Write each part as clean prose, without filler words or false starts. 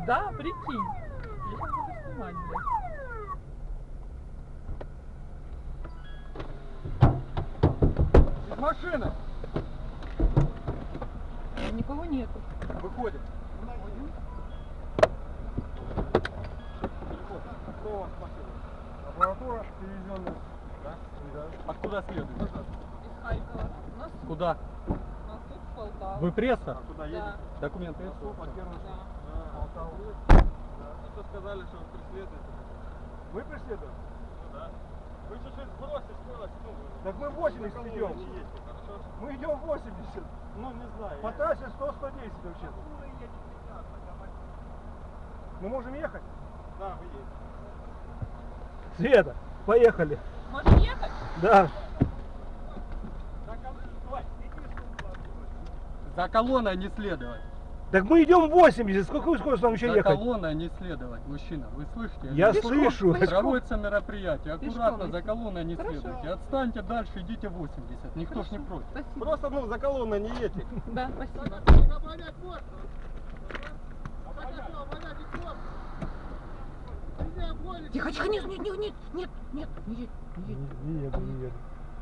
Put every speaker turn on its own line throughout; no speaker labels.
Да, прикинь. Я сейчас буду снимать, блядь.
Из машины.
Никого нету.
Выходим. Кто у вас спасибо? Аппаратура перевезенная. Да? Да. Откуда следует?
Из Харькова. У нас
Куда?
у нас тут в Полтаву.
Вы пресса?
А куда едете?
Документы?
Да.
Полтаву.
А то сказали, что вы преследуете.
Вы преследуете?
Ну да. Вы чуть-чуть сбросьте скорость. Ну,
Так мы 80
на
идем.
не едьте, хорошо?
Мы идем 80.
Ну, не знаю.
По трассе 100-110 вообще. Мы можем ехать?
Да, вы едете.
Света, поехали.
Можем ехать?
Да.
За колонной не следовать.
Так мы идем 80. С какой скоростью нам еще
За
ехать?
колонной не следовать, мужчина. Вы слышите?
Я
Пешком,
слышу.
пешком.
Проводится мероприятие. Аккуратно
Пешком
за
идти.
колонной не
Хорошо.
следуйте. Отстаньте дальше, идите 80. Никто ж не против.
Спасибо.
Просто, ну, за колонной не едьте.
Да, спасибо. Тихо, тихо, нет, нет, нет, нет, нет, не едь, не едь.
Не еду, не еду.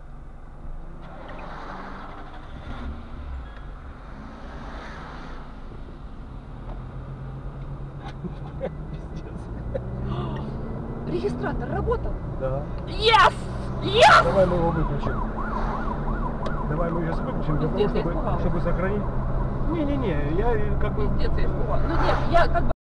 Регистратор работал?
Да.
Yes! Yes!
Давай мы его выключим. Давай мы сейчас выключим для того,
Пиздец, я испугалась.
чтобы сохранить. Не-не-не, я как бы...
Пиздец, я испугалась. Ну нет, я как бы...